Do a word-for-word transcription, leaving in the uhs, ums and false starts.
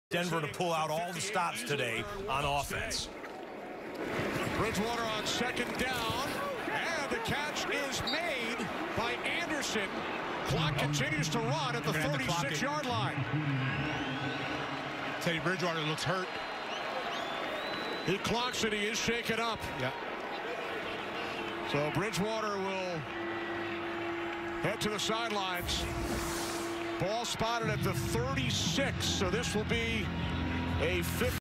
Denver to pull out all the stops today on offense. Bridgewater on second down, and the catch is made by Anderson. Clock continues to run at the thirty-six yard line. Teddy Bridgewater looks hurt. He clocks it. He is shaken up. Yeah. So Bridgewater will head to the sidelines. Ball spotted at the thirty-six. So this will be a fifth.